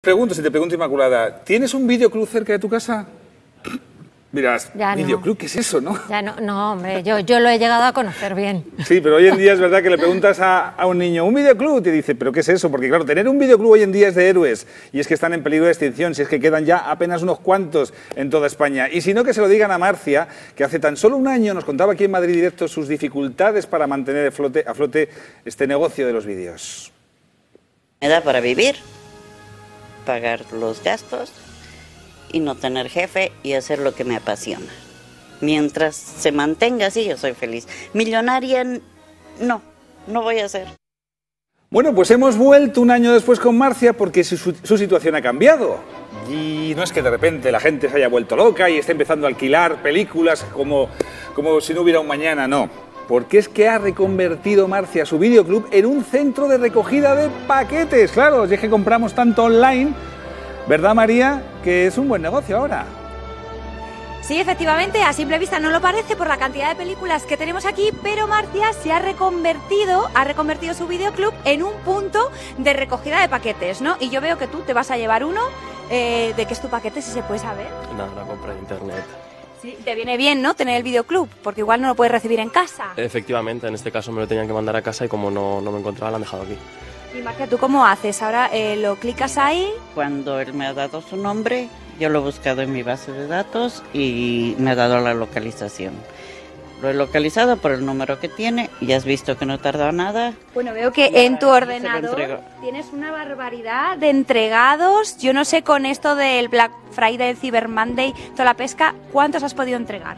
Pregunto, si te pregunto, Inmaculada, ¿tienes un videoclub cerca de tu casa? Dirás, ya ¿videoclub? No. ¿Qué es eso, no? Ya no, hombre, yo lo he llegado a conocer bien. Sí, pero hoy en día es verdad que le preguntas a un niño, ¿un videoclub? Y te dice, ¿pero qué es eso? Porque claro, tener un videoclub hoy en día es de héroes, y es que están en peligro de extinción, si es que quedan ya apenas unos cuantos en toda España. Y si no, que se lo digan a Marcia, que hace tan solo un año nos contaba aquí en Madrid Directo sus dificultades para mantener a flote este negocio de los vídeos. Me da para vivir, pagar los gastos y no tener jefe y hacer lo que me apasiona. Mientras se mantenga así, yo soy feliz. Millonaria, no voy a ser. Bueno, pues hemos vuelto un año después con Marcia porque su situación ha cambiado. Y no es que de repente la gente se haya vuelto loca y esté empezando a alquilar películas como si no hubiera un mañana, no. Porque es que ha reconvertido Marcia su videoclub en un centro de recogida de paquetes. Claro, si es que compramos tanto online, ¿verdad, María? Que es un buen negocio ahora. Sí, efectivamente, a simple vista no lo parece por la cantidad de películas que tenemos aquí, pero Marcia se ha reconvertido su videoclub en un punto de recogida de paquetes, ¿no? Y yo veo que tú te vas a llevar uno. ¿De qué es tu paquete, si se puede saber? No, la compra en internet. Sí, te viene bien, ¿no?, tener el videoclub, porque igual no lo puedes recibir en casa. Efectivamente, en este caso me lo tenían que mandar a casa y como no me encontraba, lo han dejado aquí. Y Marcia, ¿tú cómo haces? Ahora lo clicas ahí. Cuando él me ha dado su nombre, yo lo he buscado en mi base de datos y me ha dado la localización. Lo he localizado por el número que tiene y has visto que no tarda nada. Bueno, veo que en tu ordenador tienes una barbaridad de entregados. Yo no sé, con esto del Black Friday, el Cyber Monday, toda la pesca, ¿cuántos has podido entregar?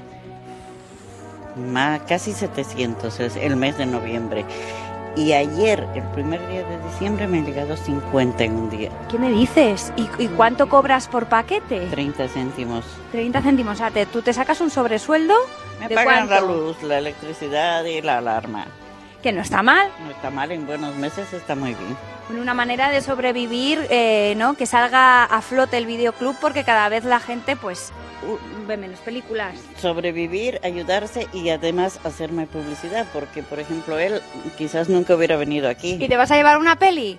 Casi 700, es el mes de noviembre. Y ayer, el primer día de diciembre, me han llegado 50 en un día. ¿Qué me dices? ¿Y cuánto cobras por paquete? 30 céntimos. 30 céntimos. O sea, tú te sacas un sobresueldo. Me ¿de pagan cuánto? la luz, la electricidad y la alarma. Que no está mal. No está mal, en buenos meses está muy bien. Bueno, una manera de sobrevivir, ¿no? Que salga a flote el videoclub, porque cada vez la gente, pues, ve menos películas. Sobrevivir, ayudarse y además hacerme publicidad, porque, por ejemplo, él quizás nunca hubiera venido aquí. ¿Y te vas a llevar una peli?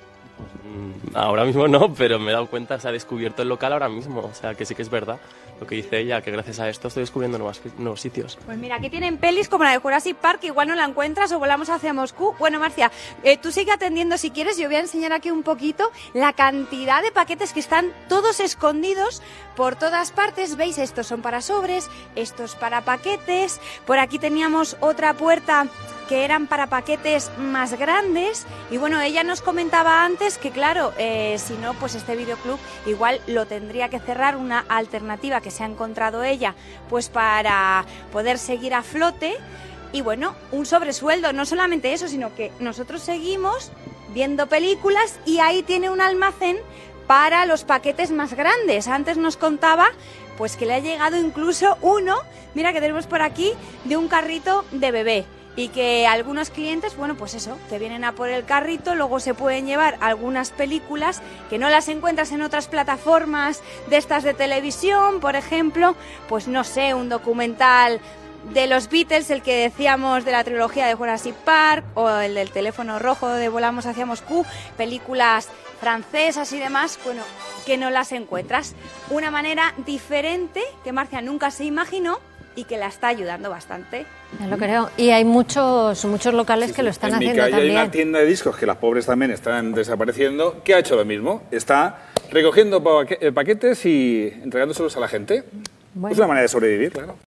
Ahora mismo no, pero me he dado cuenta, se ha descubierto el local ahora mismo. O sea, que sí que es verdad lo que dice ella, que gracias a esto estoy descubriendo nuevos sitios. Pues mira, aquí tienen pelis como la de Jurassic Park, que igual no la encuentras, o Volamos hacia Moscú. Bueno, Marcia, tú sigue atendiendo si quieres. Yo voy a enseñar aquí un poquito la cantidad de paquetes que están todos escondidos por todas partes. ¿Veis? Estos son para sobres, estos para paquetes. Por aquí teníamos otra puerta que eran para paquetes más grandes. Y bueno, ella nos comentaba antes que claro, si no, pues este videoclub igual lo tendría que cerrar. Una alternativa que se ha encontrado ella, pues para poder seguir a flote. Y bueno, un sobresueldo, no solamente eso, sino que nosotros seguimos viendo películas y ahí tiene un almacén para los paquetes más grandes. Antes nos contaba pues que le ha llegado incluso uno, mira que tenemos por aquí, de un carrito de bebé. Y que algunos clientes, bueno, pues eso, que vienen a por el carrito, luego se pueden llevar algunas películas que no las encuentras en otras plataformas de estas de televisión, por ejemplo, pues no sé, un documental de los Beatles, el que decíamos de la trilogía de Jurassic Park, o el del teléfono rojo de Volamos hacia Moscú, películas francesas y demás, bueno, que no las encuentras. Una manera diferente que Marcia nunca se imaginó y que la está ayudando bastante. Ya lo creo. Y hay muchos locales que lo están haciendo también. Hay una tienda de discos que las pobres también están desapareciendo, que ha hecho lo mismo. Está recogiendo paquetes y entregándoselos a la gente. Bueno. Es una manera de sobrevivir, claro.